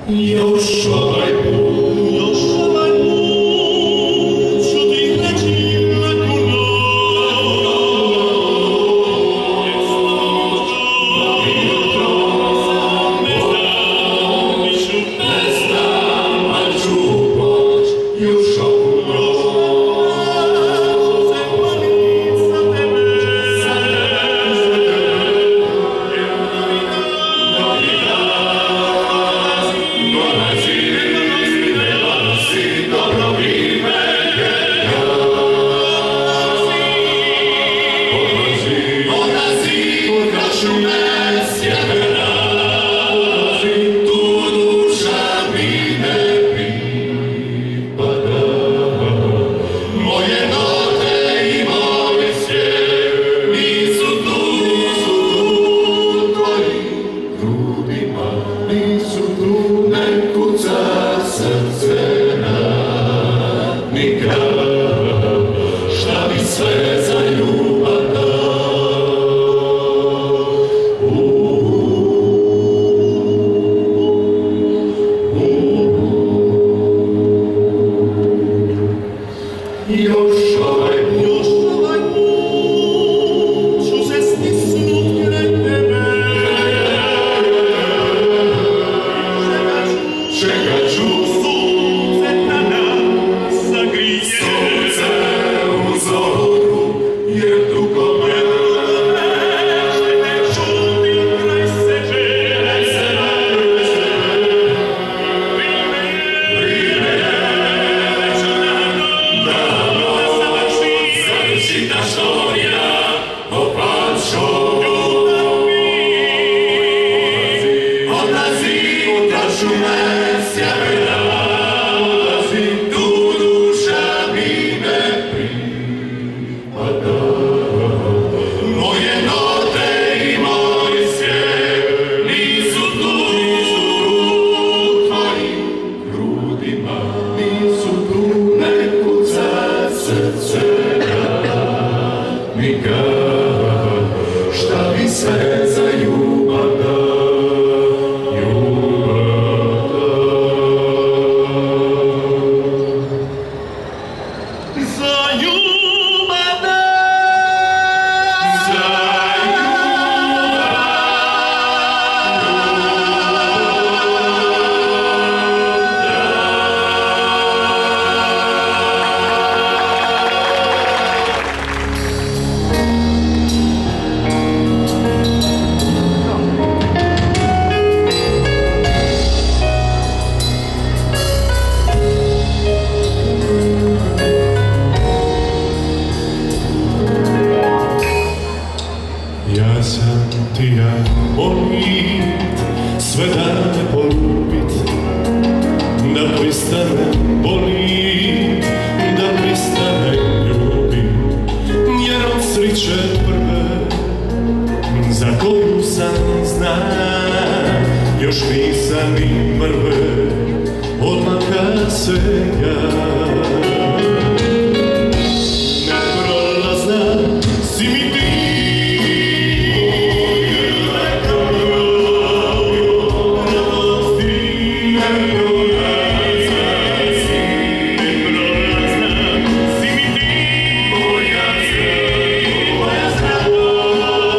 Još ovaj put, ću ti reći neku ne znam, ali ću poć još ovu noć. Šta bi sve za ljubav dao? Još ovaj put ću se stisnut kraj tebe. Čekat ću sunce da nas zagrije. Sunce u zoru, jer dugo me što ne čutim kraj sebe. Završi ta štorija o falšoj ljubavi. Odlazi u trašu me sjevera. Tu duša mi ne pripada. Moje note i moj sjev nisu tu tvojim grudima. Nisu tu, ne kuca srce nikad. Šta bi sve za ljubav dao, ljubav dao. Za ljubav dao, za ja sam ti ja molim sve dane poljubit, da pristanem volim, da pristanem ljubim, jer od sriće prve za koju sam zna, još nisam ni mrve, odmah kad se ja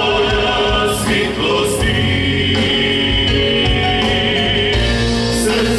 srce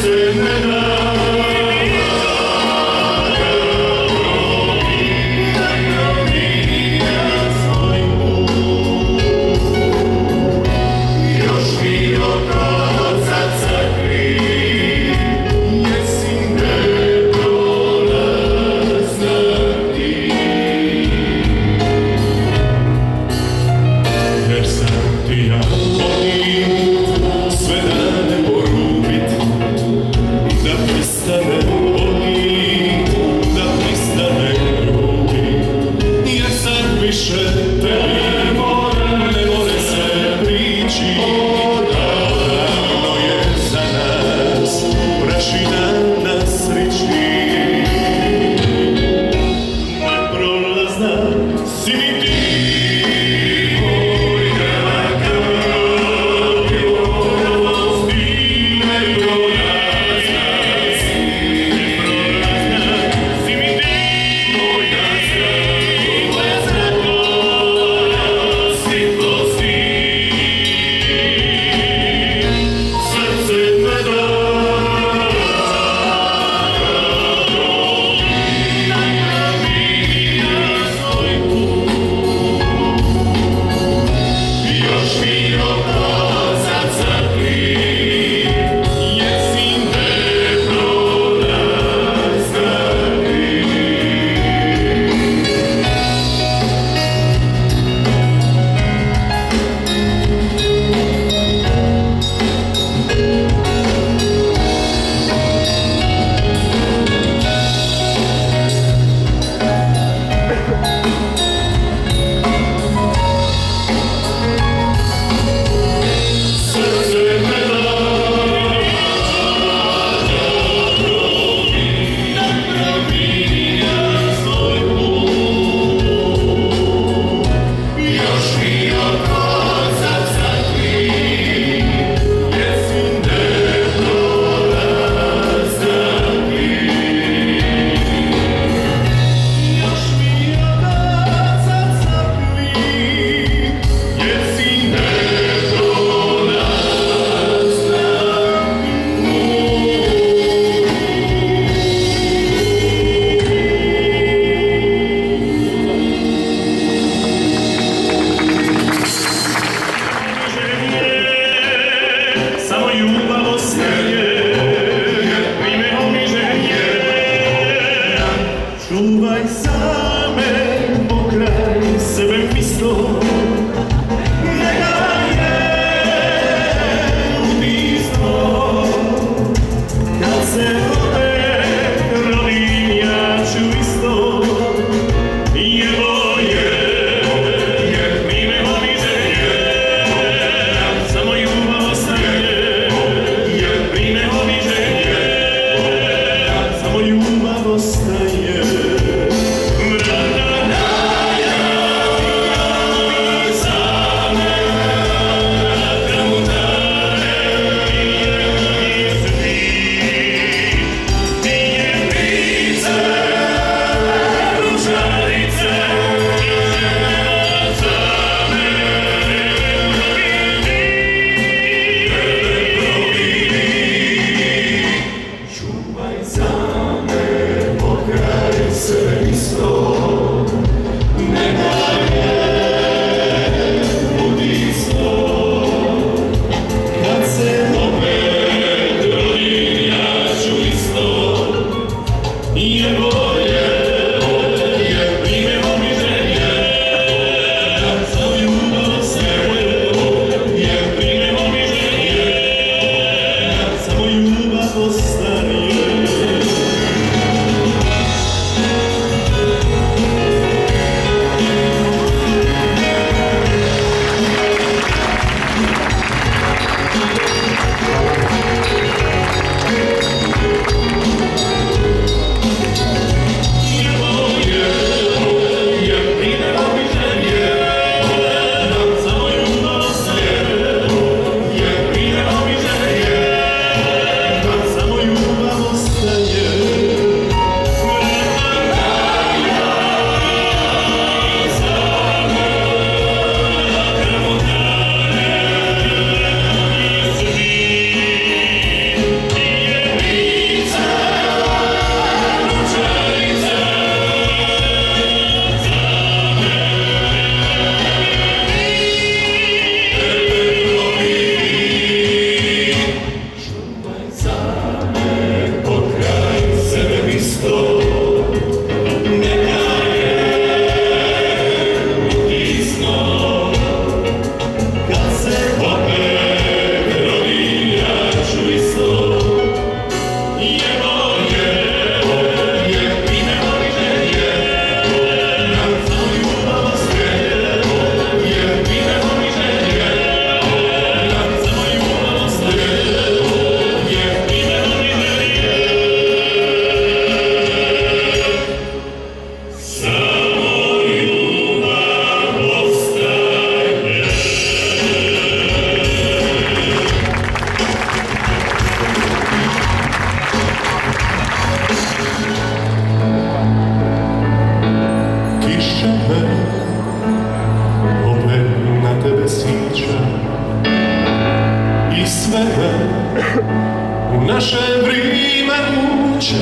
u naše vrijeme muče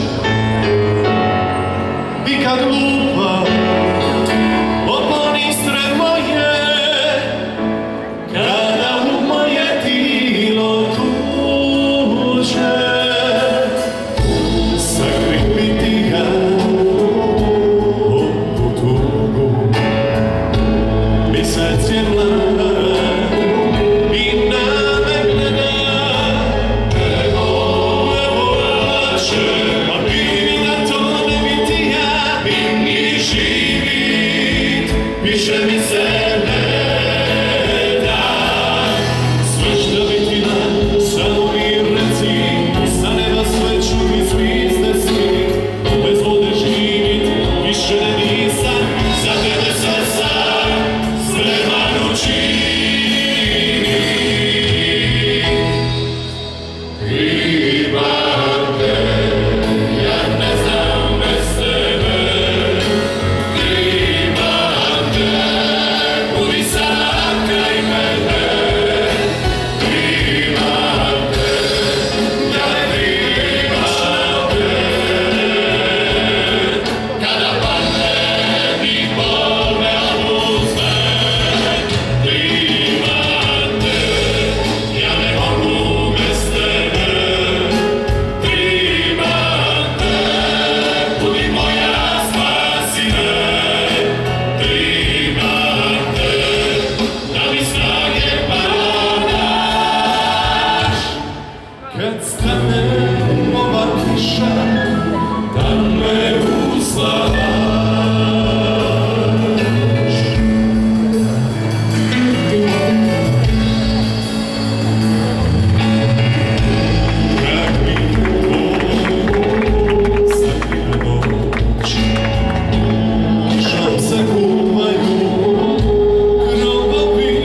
i kad lupa oponistre moje, kada u moje tilo tuče sakripiti ga ovu tugu. Mesec je mlad i na me gleda, evo plače, a bi na to ne biti ja, bi mi živit, više mi se ne da. Sve što bi ti da, samo mi reci, sa neba sve čuti zvizde svit, bez vode živit, više ne nisam, za tebe sve sam spreman učinit. Imam te, ja ne znam bez tebe. Imam te, budi sad kraj mene. Imam te, ja ne imam te. Kada padne i bol me oduzme. Imam te, ja ne mogu bez tebe. Imam te, budi moja spasine. Imam te, da mi snage padaš. Kad stane ova kiša, da me uslavaš. Kad mi sakrije noć, kišom se kupaju grobovi.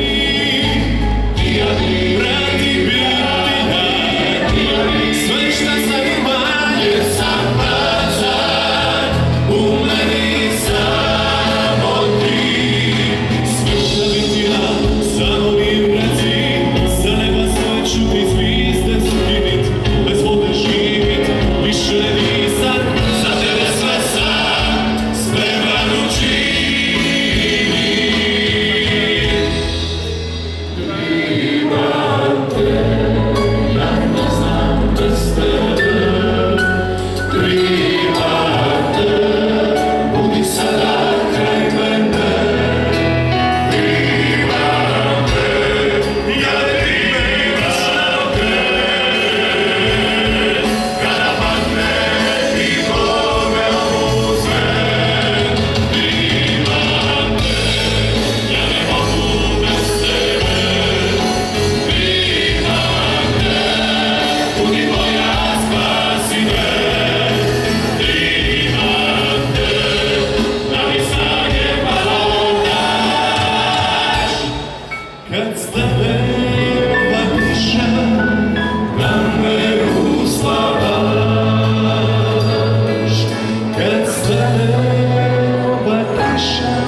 Vrati biti, sve šta sam ima je sam prazan, u meni samo ti. Sve šta biti ja, samo mi reci, sa neba sve čuti zvizde skinit, bez vode živit, više ne nisam, za tebe sve sam spreman učinit. Imam te, ja ne znam bez tebe. Imam te, budi sada kraj mene. Imam te, ja ne imam te. Kada padne i bol me oduzme. Imam te, ja ne mogu bez tebe. Imam te, budi moja spasine. Imam te, da mi snage padaš. Kad stane ova kiša, da me uslavaš. Kad stane ova kiša,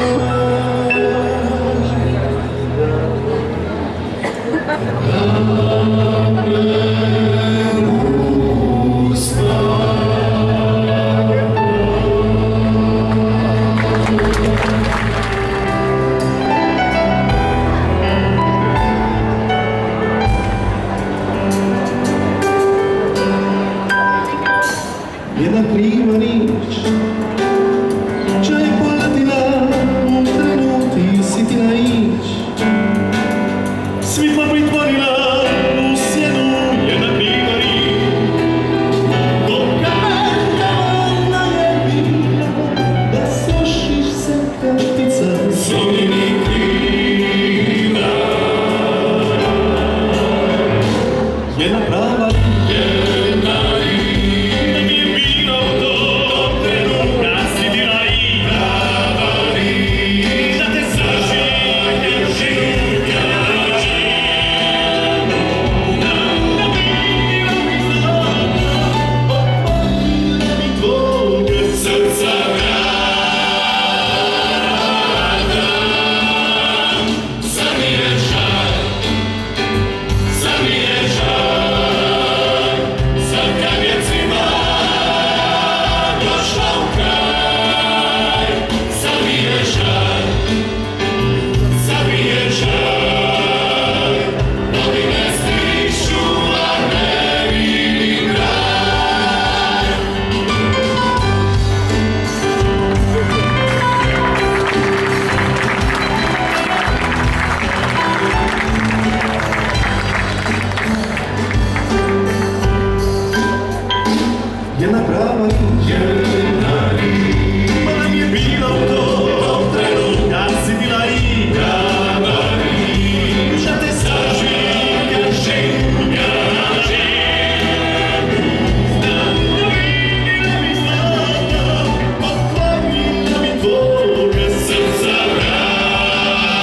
da me uslavaš. Jedna kriva riječ, čaj poletila, u trenuti si ti naić. Svitla pritvorila u sjenu, jedna kriva riječ. Dok kamena je bila, da sušiš se kao ptica, slomini krila. Jedna prava riječ, da mi je bilo do trenutka si bila i prava riječ, da te zaželjem življa činu. Da vidim mi zlata, otvorila mi tvoga srca vrata. Sad mi je žal, sad mi je žal. jedna prava riječ, ma nam je bila u tom trenu, kad si bila i prava riječ, da te sažim, kažem, zavidila mi zlata, poklonila mi tvoga srca vrata.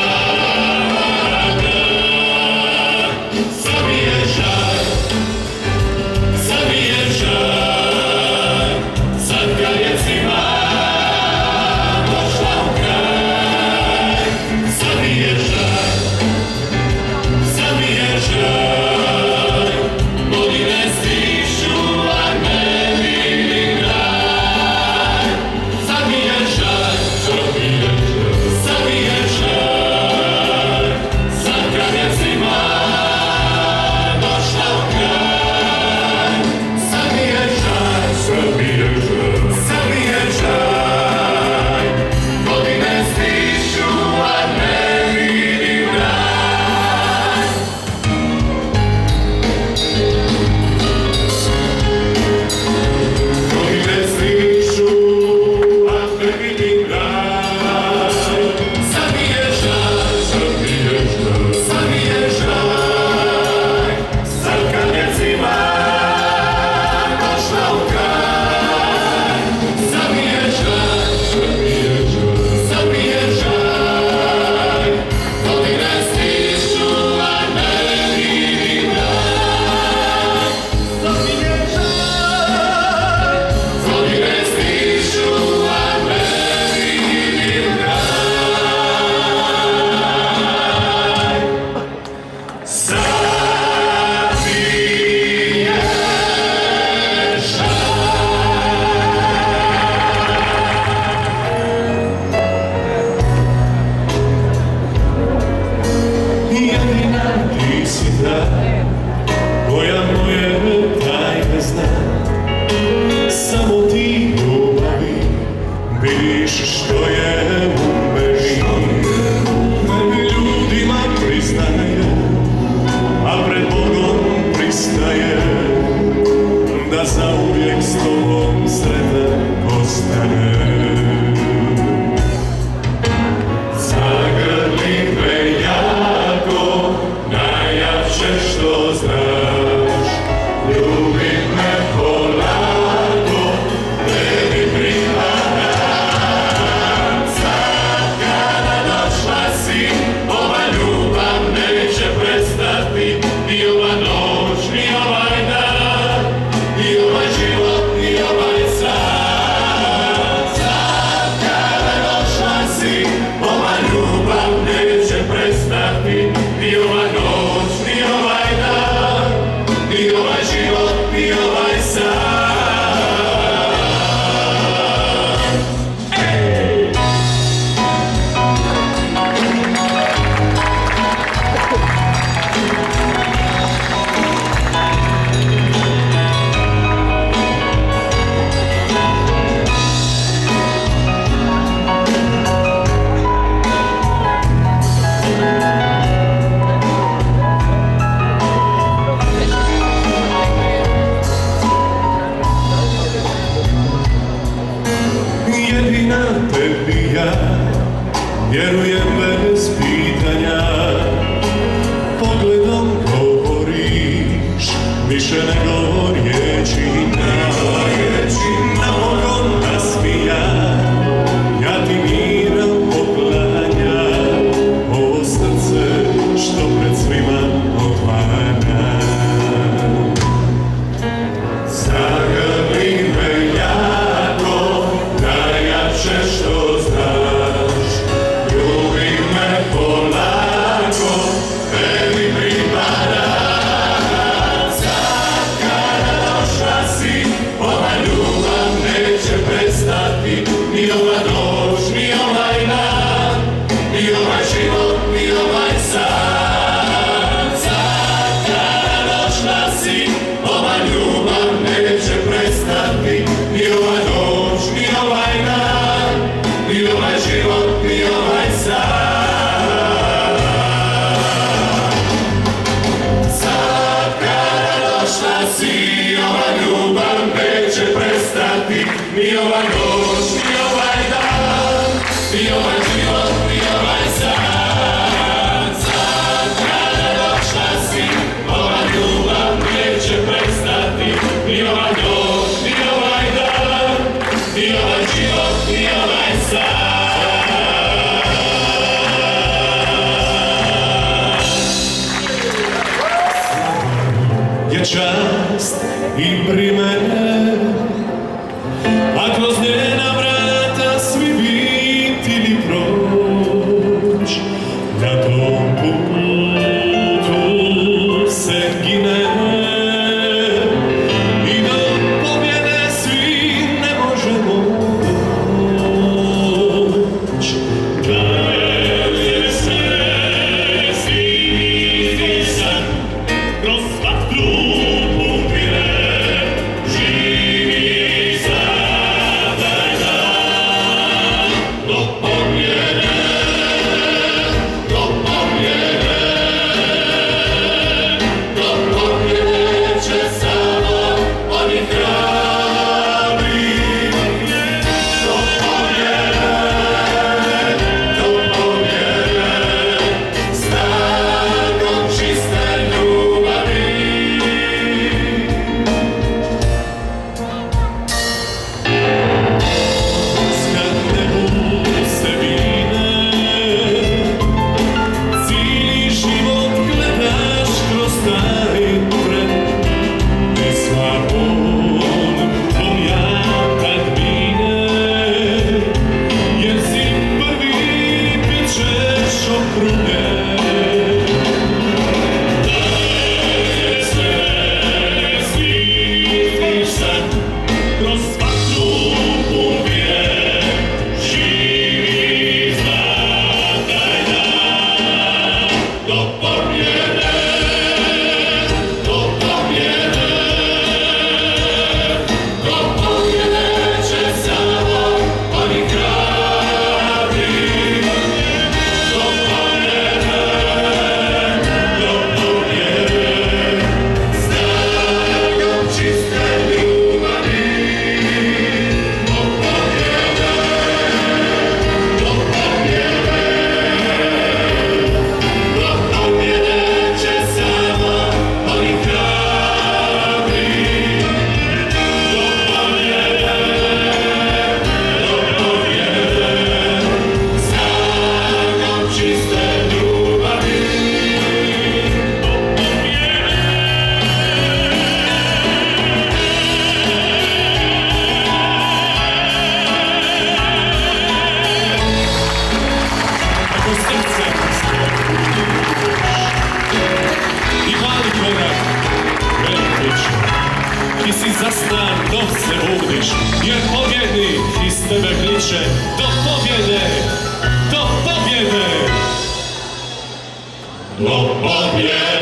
Sad mi je žal, sad mi je žal, sad kad je zima došla u kraj. Sad mi je žal, sad mi je žal, godine stižu, a ne vidim kraj. Sad mi je žal, sad mi je žal, sad kad je zima došla u kraj. Sad mi je žal, sad mi je žal, godine stižu, a ne vidim kraj. Godine stižu, a ne vidim kraj. Sad mi je žal, sad mi je žal, sad kad je zima došla u kraj. Sad mi je žal, sad mi je žal, godine stižu, a ne vidim kraj. Sad mi je žal, godine stižu, a ne vidim kraj. Sad mi je jedina ti si ta koja moje tajne zna. Samo ti ljubavi vidiš što je u meni. Ljudima priznaje, a pred Bogom pristaje da zauvijek s tobom sretan ostane. Zagrli me jako, najjače što znaš. Ljubi me polako, tebi pripadam. Sad kada došla si, ova ljubav neće prestati. Ni ova noć, ni ovaj dan, ni ovaj život, ni ovaj san. Sad kada došla si, ova ljubav neće prestati. Ni ova noć, ni ovaj dan, ni ovaj život, ni ovaj san. Jedina tebi ja vjerujem bez pitanja. Pogledom govoriš više nego riječi. Napokon nasmijan, ja ti miran poklanjam. Ovo srce što pred svima otvaram. Zagrli me jako, najjače što znaš. Ljubi me polako, tebi pripadam. Sad kada došla si, ova ljubav neće prestati. Ni ova noć, ni ovaj dan, ni ovaj život, ni ovaj san. Sad kada došla si, ova ljubav neće prestati. Ni ova noć, ni ovaj dan, ni ovaj život, ni ovaj san. Sad kada došla si, ova ljubav neće prestati. i ova noć, i ovaj dan, i ovaj život, i ovaj san. San kada došla si, ova ljubav neće prestati. I ova noć, i ovaj dan, i ovaj život, i ovaj san. Je čast i primer, a kroz njena vrata svi biti ili proć, na tom putu se gine i do pobjede svi ne možemo doć. Gledaj se, svi san, kroz vatru ti si zastan dok se budiš, jer pobjednik iz tebe kliče do pobjede, do pobjede, do pobjede.